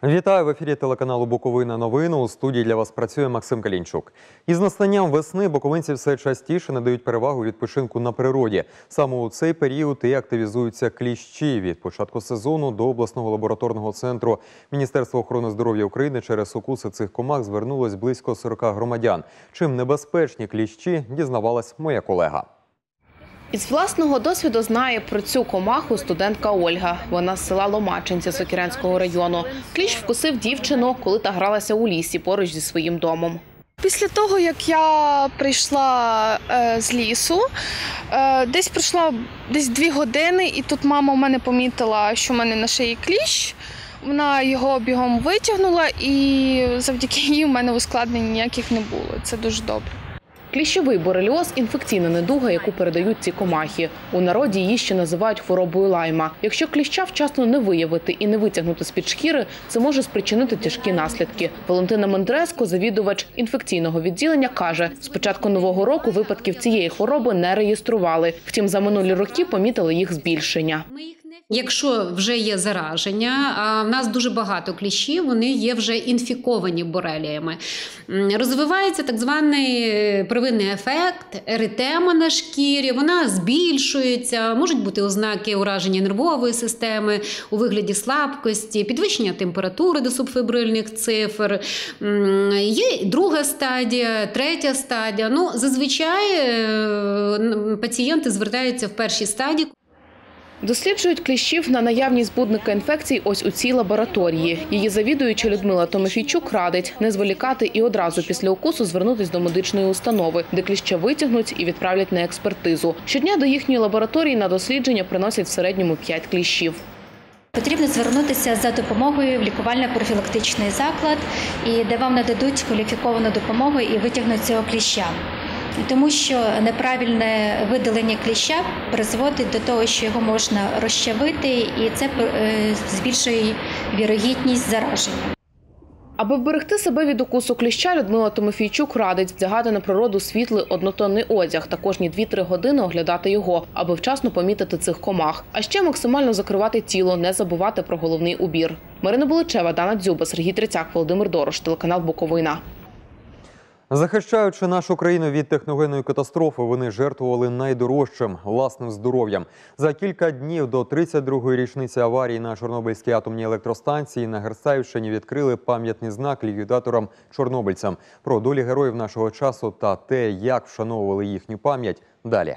Вітаю! В ефірі телеканалу «Буковина новини». У студії для вас працює Максим Калінчук. Із настанням весни буковинці все частіше надають перевагу відпочинку на природі. Саме у цей період і активізуються кліщі. Від початку сезону до обласного лабораторного центру Міністерства охорони здоров'я України через укуси цих комах звернулось близько 40 громадян. Чим небезпечні кліщі, дізнавалась моя колега. Із власного досвіду знає про цю комаху студентка Ольга. Вона з села Ломачинці Сокирянського району. Кліщ вкусив дівчину, коли та гралася у лісі поруч зі своїм домом. Після того, як я прийшла з лісу, десь пройшло 2 години, і тут мама у мене помітила, що в мене на шиї кліщ. Вона його бігом витягнула, і завдяки їй у мене ускладнень ніяких не було. Це дуже добре. Кліщовий бореліоз – інфекційна недуга, яку передають ці комахи. У народі її ще називають хворобою Лайма. Якщо кліща вчасно не виявити і не витягнути з-під шкіри, це може спричинити тяжкі наслідки. Валентина Мендреско, завідувач інфекційного відділення, каже, з початку нового року випадків цієї хвороби не реєстрували. Втім, за минулі роки помітили їх збільшення. Якщо вже є зараження, а в нас дуже багато кліщів, вони є вже інфіковані бореліями. Розвивається так званий первинний ефект, еритема на шкірі, вона збільшується, можуть бути ознаки ураження нервової системи у вигляді слабкості, підвищення температури до субфебрильних цифр. Є друга стадія, третя стадія. Зазвичай пацієнти звертаються в першій стадії. Досліджують кліщів на наявність збудника інфекцій ось у цій лабораторії. Її завідуюча Людмила Томофійчук радить не зволікати і одразу після укусу звернутися до медичної установи, де кліща витягнуть і відправлять на експертизу. Щодня до їхньої лабораторії на дослідження приносять в середньому 5 кліщів. Потрібно звернутися за допомогою в лікувально-профілактичний заклад, де вам нададуть кваліфіковану допомогу і витягнуть цього кліща. Тому що неправильне видалення кліща призводить до того, що його можна розчавити, і це збільшує вірогідність зараження. Аби вберегти себе від укусу кліща, Людмила Томофійчук радить вдягати на природу світлий однотонний одяг та кожні 2-3 години оглядати його, аби вчасно помітити цих комах. А ще максимально закривати тіло, не забувати про головний убір. Марина Буличева, Дана Дзюба, Сергій Трицяк, Володимир Дорош, телеканал «Буковина». Захищаючи нашу країну від техногенної катастрофи, вони жертвували найдорожчим – власним здоров'ям. За кілька днів до 32-ї річниці аварії на Чорнобильській атомній електростанції на Герцаївщині відкрили пам'ятний знак ліквідаторам-чорнобильцям. Про долі героїв нашого часу та те, як вшановували їхню пам'ять – далі.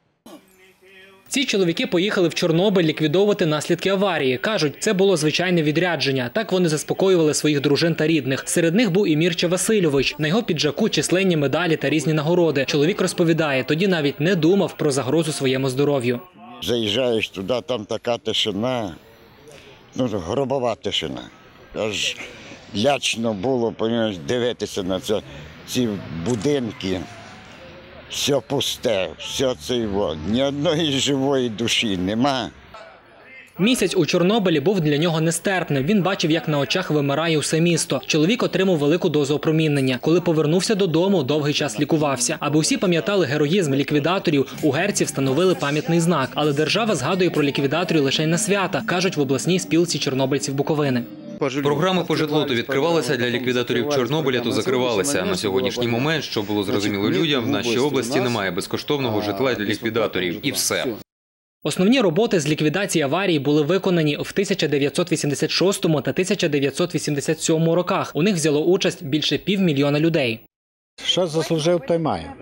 Ці чоловіки поїхали в Чорнобиль ліквідовувати наслідки аварії. Кажуть, це було звичайне відрядження. Так вони заспокоювали своїх дружин та рідних. Серед них був і Мірча Васильович. На його піджаку численні медалі та різні нагороди. Чоловік розповідає, тоді навіть не думав про загрозу своєму здоров'ю. Заїжджаєш туди, там така тишина, гробова тишина. Аж лячно було дивитися на ці будинки. Все пусте, все це, ні одної живої душі нема. Місяць у Чорнобилі був для нього нестерпним. Він бачив, як на очах вимирає усе місто. Чоловік отримав велику дозу опромінення. Коли повернувся додому, довгий час лікувався. Аби усі пам'ятали героїзм ліквідаторів, у Герці встановили пам'ятний знак. Але держава згадує про ліквідаторів лише на свята, кажуть в обласній спілці чорнобильців Буковини. Програми по житлу то відкривалися для ліквідаторів Чорнобиля, то закривалися. На сьогоднішній момент, щоб було зрозуміло людям, в нашій області немає безкоштовного житла для ліквідаторів. І все. Основні роботи з ліквідації аварії були виконані в 1986 та 1987 роках. У них взяло участь більше 500 000 людей. Що заслужив, той має.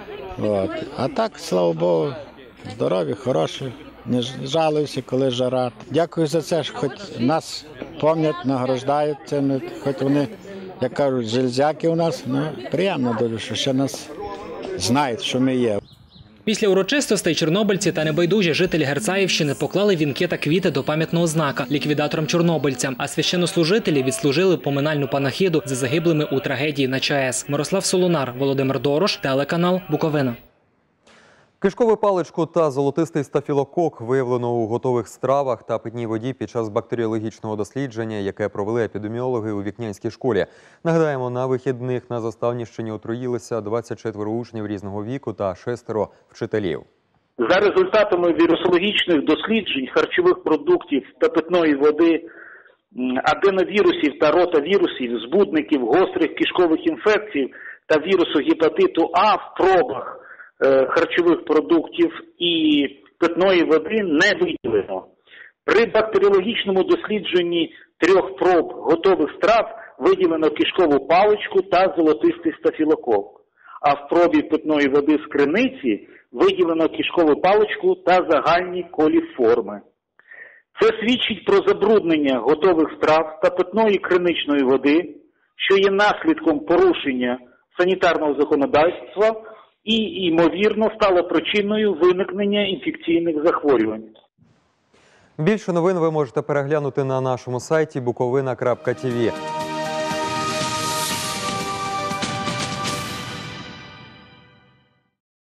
А так, слава Богу, здорові, хороші, не жалуюся, коли жара. Дякую за це, що хоч нас пам'ятають, награждають цим, хоч вони, як кажуть, железяки у нас. Приємно дуже, що ще нас знають, що ми є. Після урочистостей чорнобильці та небайдужі жителі Герцаївщини поклали вінки та квіти до пам'ятного знака ліквідаторам-чорнобильцям, а священнослужителі відслужили поминальну панахиду за загиблими у трагедії на ЧАЕС. Мирослав Солонар, Володимир Дорош, телеканал «Буковина». Кишкову паличку та золотистий стафілокок виявлено у готових стравах та питній воді під час бактеріологічного дослідження, яке провели епідеміологи у Вікнянській школі. Нагадаємо, на вихідних на Заставнівщині отруїлися 24 учнів різного віку та 6 вчителів. За результатами вірусологічних досліджень харчових продуктів та питної води аденовірусів та ротавірусів, збудників гострих кишкових інфекцій та вірусу гепатиту А в пробах харчових продуктів і питної води не виявлено. При бактеріологічному дослідженні 3 проб готових страв виділено кишкову паличку та золотистий стафілокок, а в пробі питної води з криниці виділено кишкову паличку та загальні коліформи. Це свідчить про забруднення готових страв та питної криничної води, що є наслідком порушення санітарного законодавства і, ймовірно, стало причиною виникнення інфекційних захворювань. Більше новин ви можете переглянути на нашому сайті bukovina.tv.